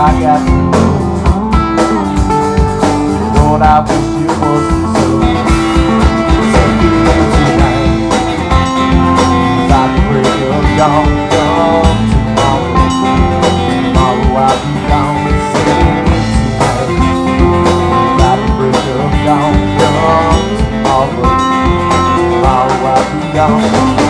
I got to know. Lord, I wish it wasn't so. Take me in tonight, like the break of dawn. Come tomorrow, tomorrow I'll be gone. Take me in tonight, like the break of dawn. Come tomorrow, tomorrow I'll be gone.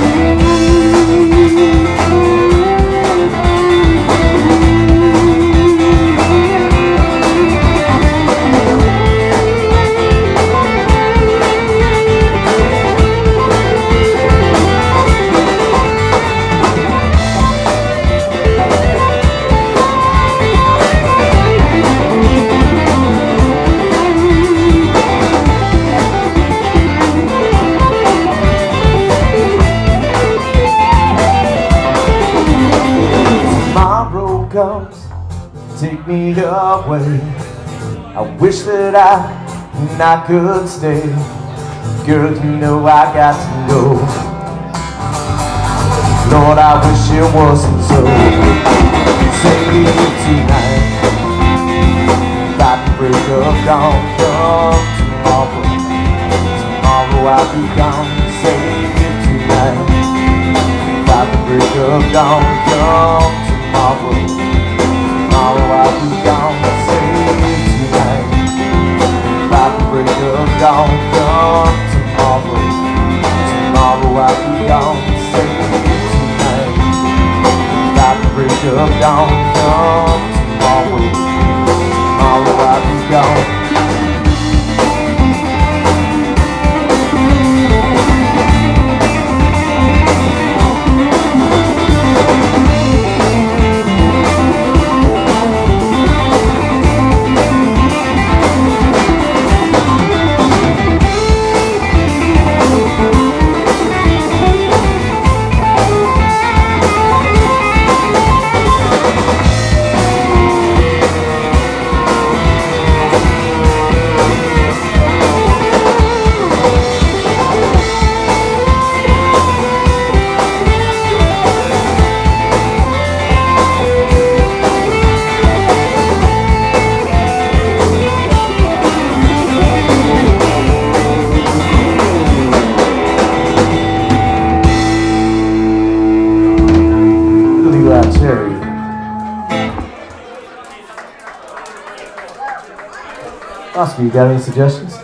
Comes, take me away. I wish that I could stay. Girl, you know I got to go. Lord, I wish it wasn't so. Take me tonight, like the break of dawn. Come tomorrow, tomorrow I'll be gone. Save it tonight, like the break of dawn. Come tomorrow, tomorrow I'll be gone. Save it tonight, like the break of dawn. Come tomorrow, tomorrow I'll be gone. Save it tonight, like the break of dawn. Come tomorrow, tomorrow I'll be gone. Oscar, you got any suggestions?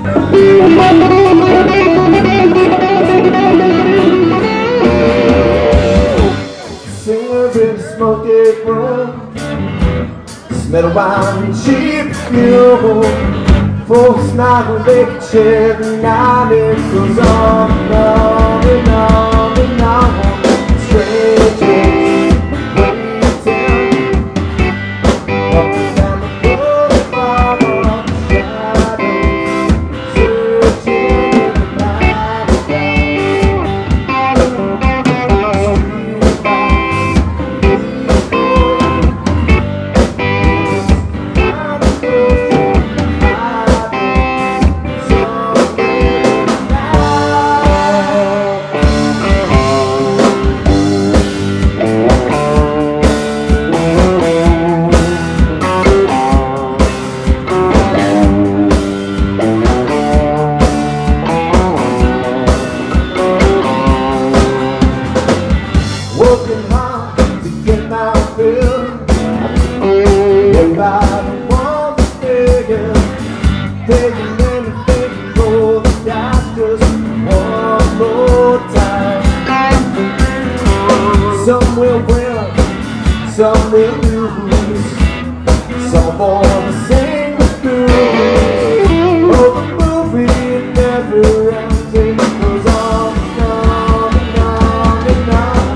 Singer in the smoky room, smell of wine and cheap fuel. Folks not when they can share the night. It goes on and on and on and on. Strangers waiting, walking down the boulevard of the shadows, searching in the night working hard to get my fill. Everybody wants a figure, taking anything for the dice just one more time. Some will win, some will lose. Some are born to sing the blues. Oh, the movie never ends. It goes on and on and on and on.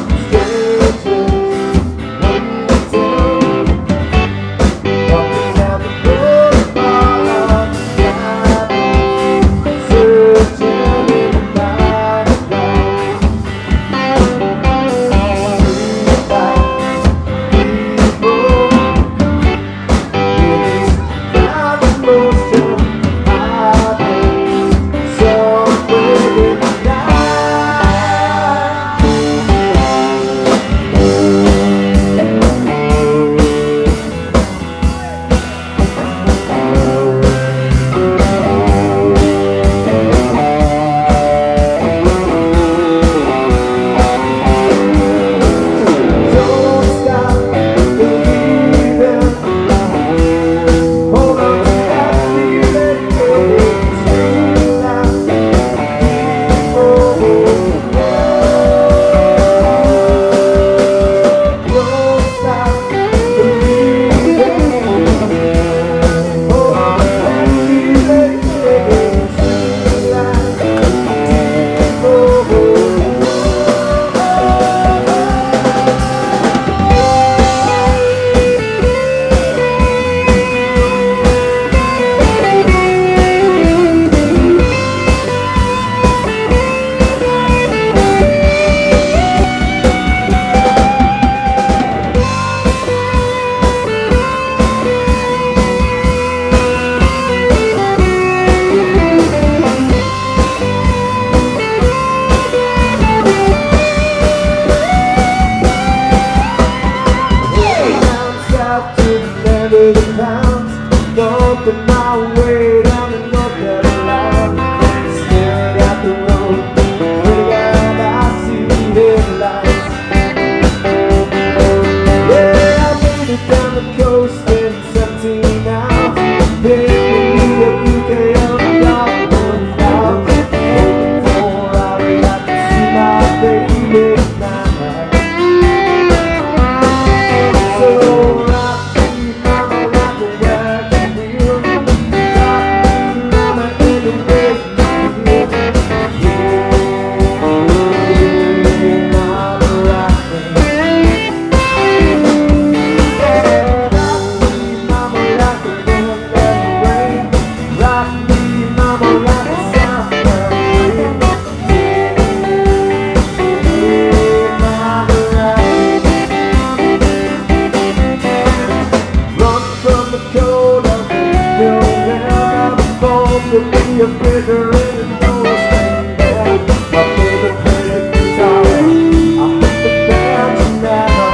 Bumping my way down the North Carolina, staring at the road, pretty glad I see headlights. Yeah, I made it down the coast in 17 hours, picked me a bouquet of dogwood flowers, hoping for I'd like to see my baby tonight. So rock me, mama, rock the wagon wheel. To be a fiddler in the North Band, my favorite player guitar. I hope the band's now.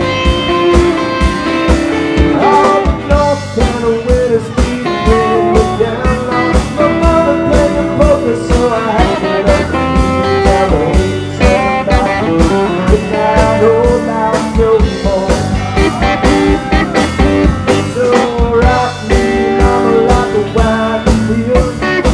All the North Carolina winners keep bringing me down. My mother playing poker, so I had to get up. Good night, old loud no more. So rock me, mama, like a wagon wheel.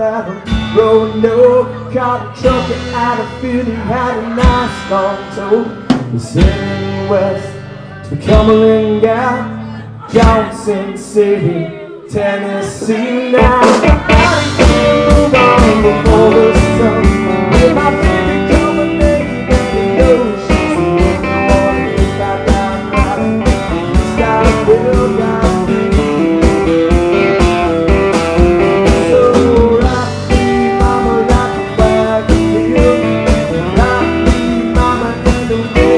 travel, Roanoke, caught a trucker out of field. He had a nice long toe. He's heading west to the Cumberland Gap, Johnson City, Tennessee. Now I move on before the sun. With my baby coming, baby, got the oceans. The morning is back down riding. He's got a bill down. So rock me, mama, rock me back to you. Rock me, mama, in the way.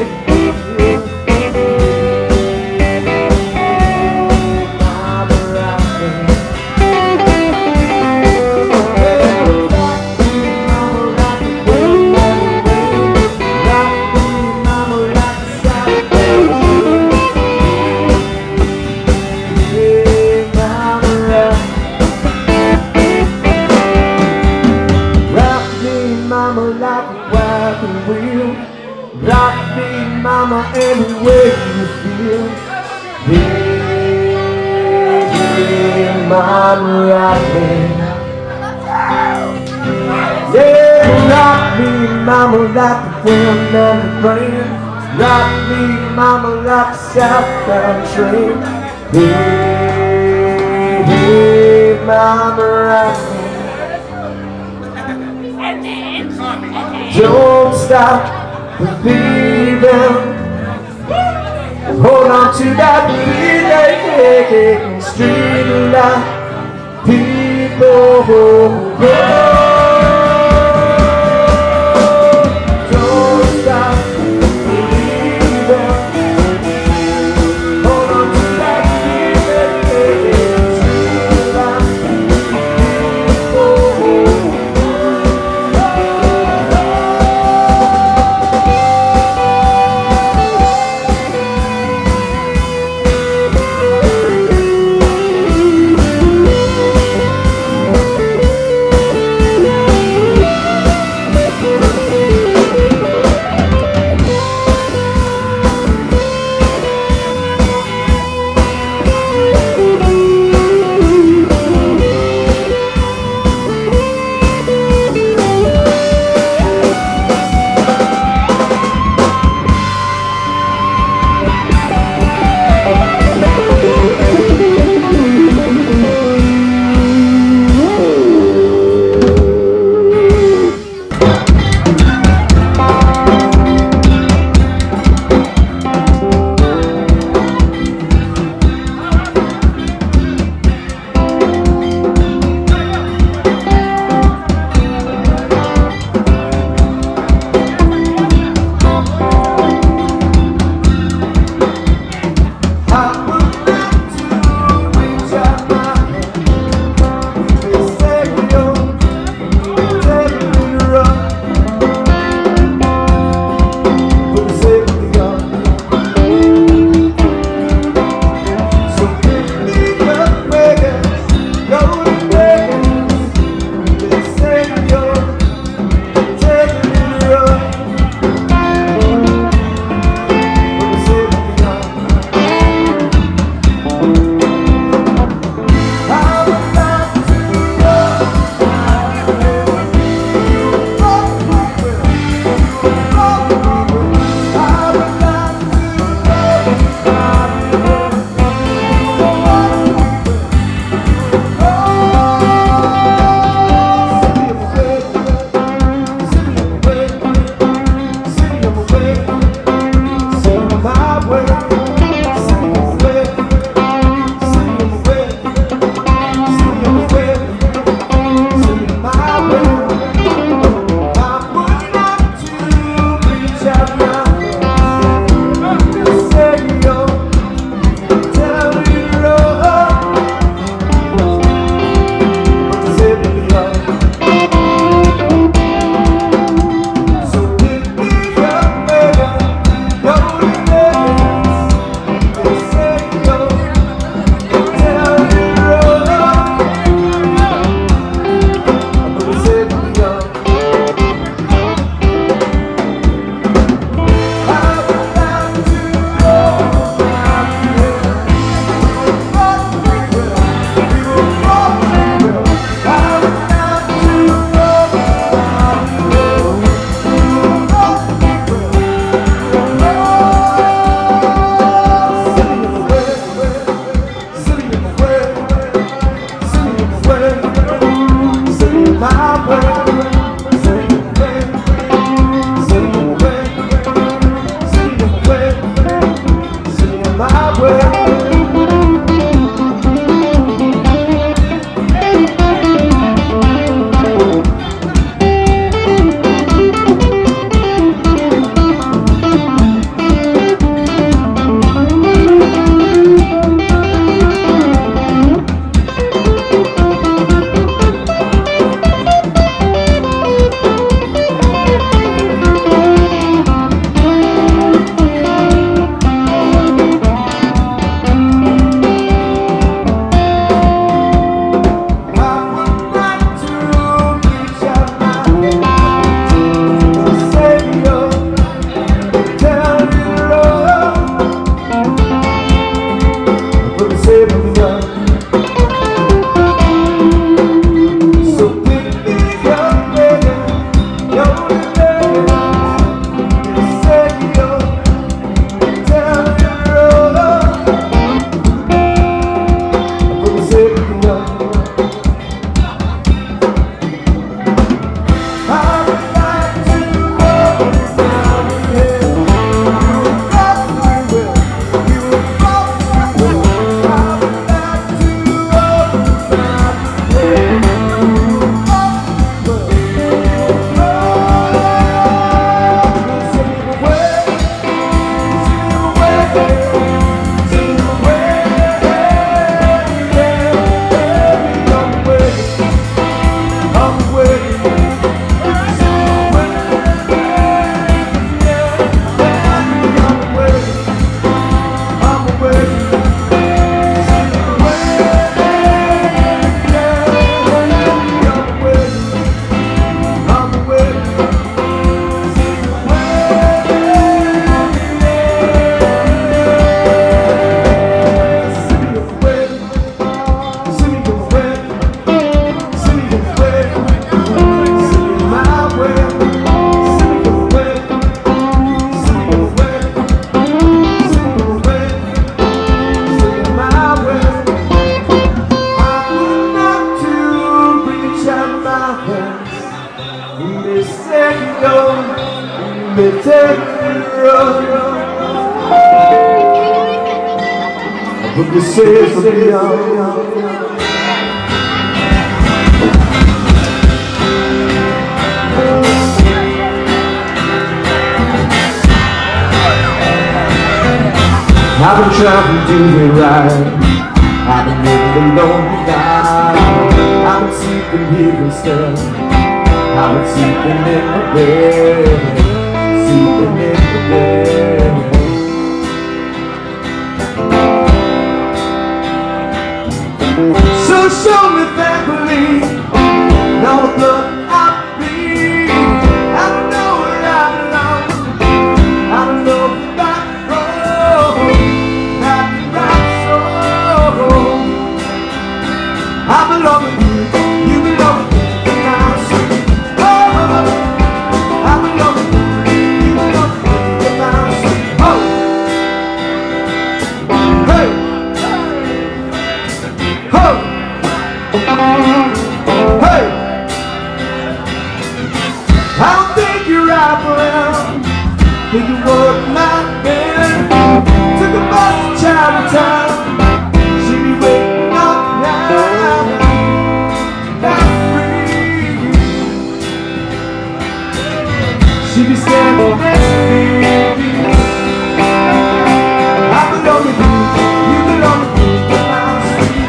Rock me, mama, any way you feel. Hey, mama, rock me. Yeah, rock me, mama, like the wind and the rain. Rock me, mama, like the southbound train. Hey, mama, rock me. Don't stop believing. Hold on to that feeling. Street light, people go. Don't stop believing. Hold on to that feeling. Street light, people go. Look, you say from beyond. I've been trying to do it right. I've been living a lonely life. I've been sleeping here instead. I've been sleeping in my bed, sleeping in the bed. So show me thankfully, now the blood I bleed. I don't know where I belong. I don't know if I grow, not right soul. I belong with you, you belong with me, and I'm sweet. Oh, I belong with you, you belong with me, and I'm sweet. Oh, hey, oh. Hey! I don't think you're right around. Think you work my bed. Took a bus to Chinatown. She be waiting up now. Not free. She be standing next to me. I belong with you, you belong with me, and I'm sweet.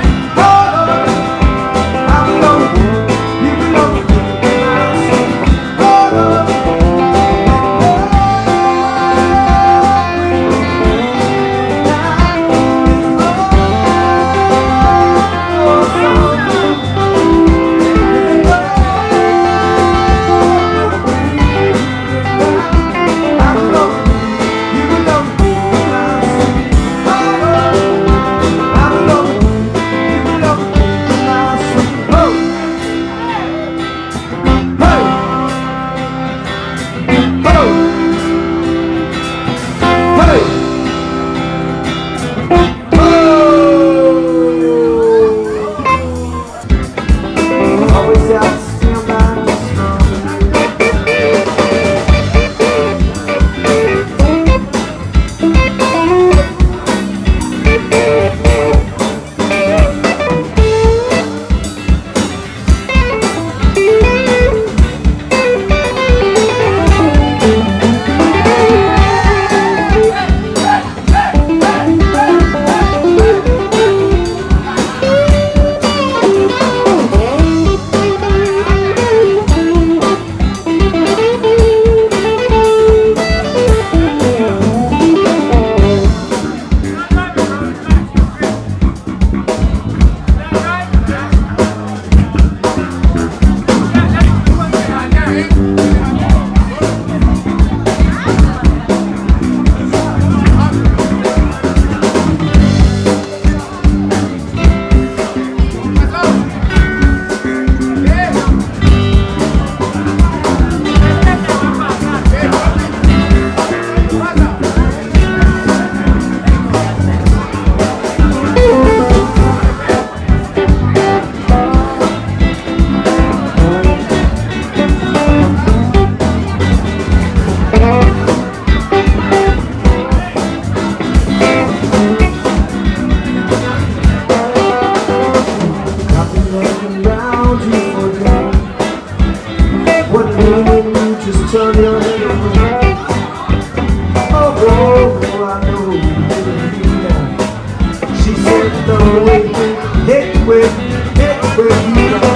with you.